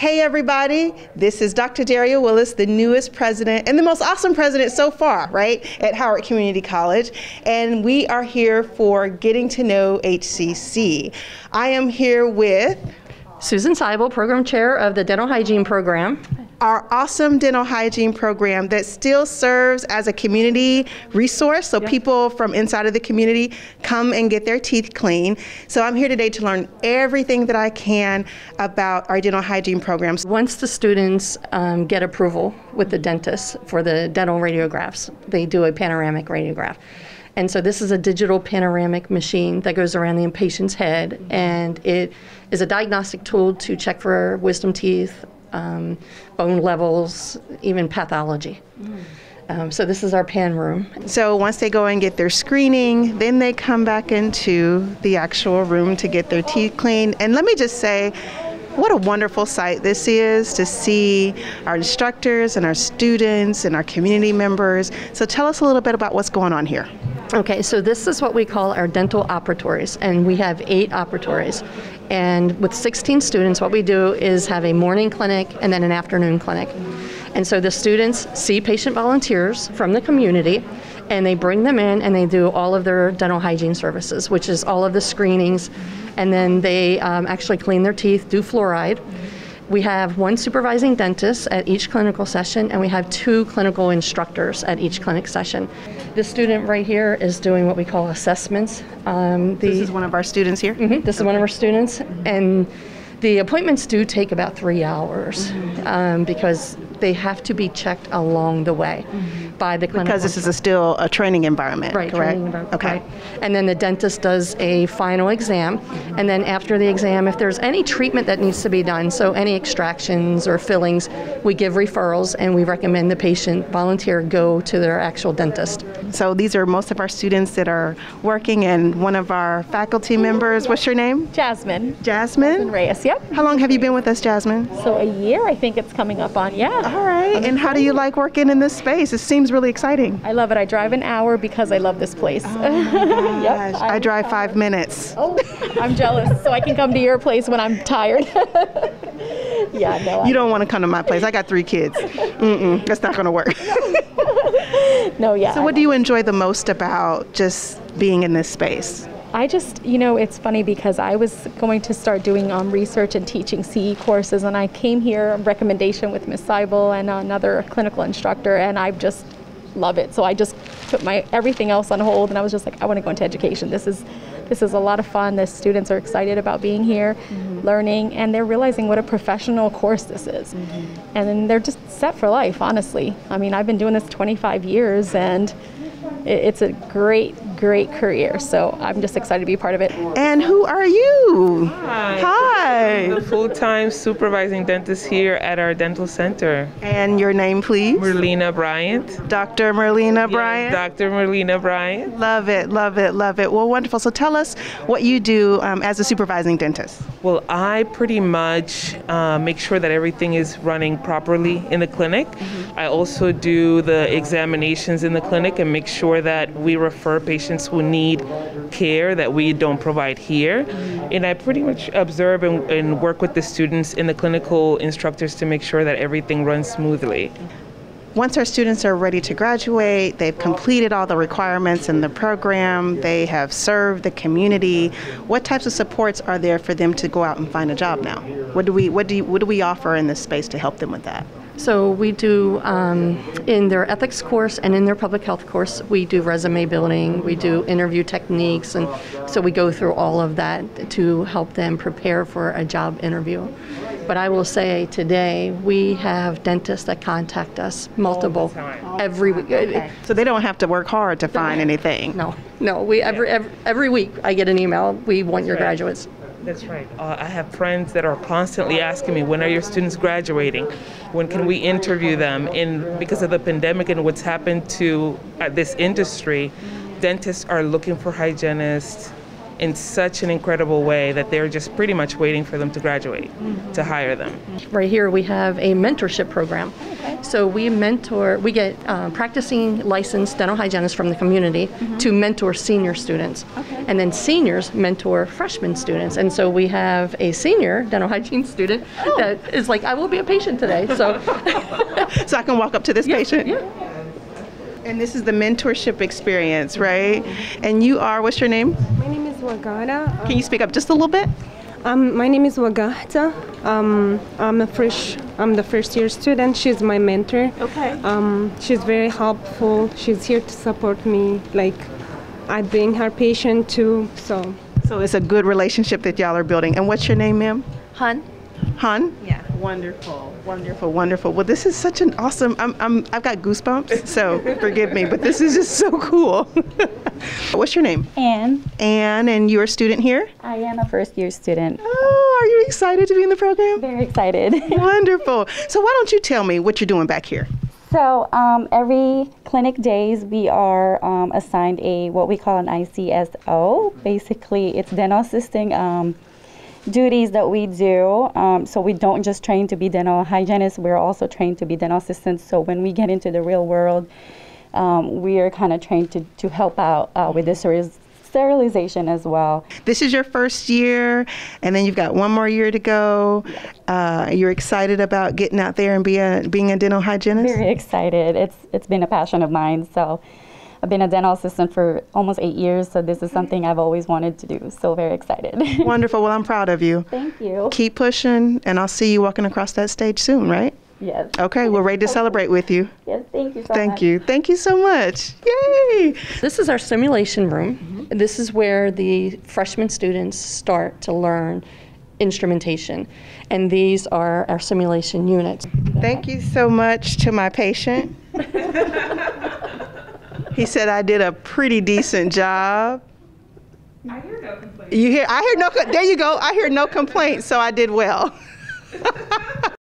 Hey everybody, this is Dr. Daria Willis, the newest president and the most awesome president so far, right, at Howard Community College. And we are here for Getting to Know HCC. I am here with Susan Seibel, Program Chair of the Dental Hygiene Program. Our awesome dental hygiene program that still serves as a community resource, so people from inside of the community come and get their teeth clean. So I'm here today to learn everything that I can about our dental hygiene programs. Once the students get approval with the dentist for the dental radiographs, they do a panoramic radiograph. And so this is a digital panoramic machine that goes around the patient's head, and it is a diagnostic tool to check for wisdom teeth, bone levels, even pathology. So this is our pan room. So once they go and get their screening, then they come back into the actual room to get their teeth cleaned. And let me just say, what a wonderful sight this is to see our instructors and our students and our community members. So tell us a little bit about what's going on here. Okay, so this is what we call our dental operatories, and we have 8 operatories. And with 16 students, what we do is have a morning clinic and then an afternoon clinic. And so the students see patient volunteers from the community, and they bring them in and they do all of their dental hygiene services, which is all of the screenings, and then they actually clean their teeth, do fluoride. We have 1 supervising dentist at each clinical session, and we have 2 clinical instructors at each clinic session. This student right here is doing what we call assessments. This is one of our students here? Mm-hmm, this is one of our students, and the appointments do take about 3 hours because they have to be checked along the way by the clinical. Because this is still a training environment, right? Correct? Training environment, okay. Right. And then the dentist does a final exam, and then after the exam, if there's any treatment that needs to be done, so any extractions or fillings, we give referrals and we recommend the patient volunteer go to their actual dentist. So these are most of our students that are working, and one of our faculty members, what's your name? Jasmine. Jasmine? Reyes, yep. How long have you been with us, Jasmine? So a year, I think it's coming up on, yeah. All right, and how do you like working in this space? It seems really exciting. I love it. I drive an hour because I love this place. Oh my gosh. I drive 5 minutes. Oh, I'm jealous, so I can come to your place when I'm tired. Yeah, no. You don't want to come to my place. I got 3 kids. That's not going to work. No, yeah. So what do you enjoy the most about just being in this space? I just, it's funny because I was going to start doing research and teaching CE courses, and I came here on recommendation with Ms. Seibel and another clinical instructor, and I just love it. So I just put everything else on hold, and I was just like, I want to go into education. This is a lot of fun. The students are excited about being here, learning, and they're realizing what a professional course this is. And then they're just set for life, honestly. I mean, I've been doing this 25 years, and it's a great career, so I'm just excited to be a part of it. And who are you? Hi. I'm the full-time supervising dentist here at our dental center. And your name, please? Merlina Bryant. Dr. Merlina Bryant? Yes, Dr. Merlina Bryant. Love it, love it, love it. Well, wonderful. So tell us what you do as a supervising dentist. Well, I pretty much make sure that everything is running properly in the clinic. I also do the examinations in the clinic and make sure that we refer patients who need care that we don't provide here. And I pretty much observe and work with the students and the clinical instructors to make sure that everything runs smoothly. Once our students are ready to graduate, they've completed all the requirements in the program, they have served the community, what types of supports are there for them to go out and find a job now? What do we offer in this space to help them with that? So we do, in their ethics course and in their public health course, we do resume building, we do interview techniques, and so we go through all of that to help them prepare for a job interview. But I will say today, we have dentists that contact us multiple every week. Okay. So they don't have to work hard to find anything? No. We every week I get an email, we want your graduates. That's right. I have friends that are constantly asking me, when are your students graduating? When can we interview them? And because of the pandemic and what's happened to this industry, dentists are looking for hygienists in such an incredible way that they're just pretty much waiting for them to graduate to hire them. Right here we have a mentorship program. So we get practicing licensed dental hygienists from the community to mentor senior students. And then seniors mentor freshman students. And so we have a senior dental hygiene student that is like, I will be a patient today. So, So I can walk up to this patient? Yeah. And this is the mentorship experience, right? And you are, what's your name? My name is Wagata. Can you speak up just a little bit? My name is Wagata. I'm the first year student. She's my mentor. Okay. She's very helpful. She's here to support me. Like, I bring her patient too. So it's a good relationship that y'all are building. And what's your name, ma'am? Hun. Han? Yeah. Wonderful, wonderful, wonderful. Well, this is such an awesome, I've got goosebumps, so forgive me, but this is just so cool. What's your name? Anne. Anne, and you're a student here? I am a first year student. Oh, are you excited to be in the program? Very excited. Wonderful. So why don't you tell me what you're doing back here? So every clinic days we are assigned what we call an ICSO. Basically, it's dental assisting duties that we do. So we don't just train to be dental hygienists, we're also trained to be dental assistants. So when we get into the real world, we are kind of trained to help out with the sterilization as well. This is your first year, and then you've got one more year to go. You're excited about getting out there and being a dental hygienist? Very excited. It's been a passion of mine. So I've been a dental assistant for almost 8 years, so this is something I've always wanted to do. So very excited. Wonderful. Well, I'm proud of you. Thank you. Keep pushing, and I'll see you walking across that stage soon, right? Yes. Okay, we're ready to celebrate with you. Yes, thank you so much. Thank you. Thank you so much. Yay! This is our simulation room. This is where the freshman students start to learn instrumentation. And these are our simulation units. Thank you so much to my patient. He said I did a pretty decent job. I hear no complaints. There you go. I hear no complaints, so I did well.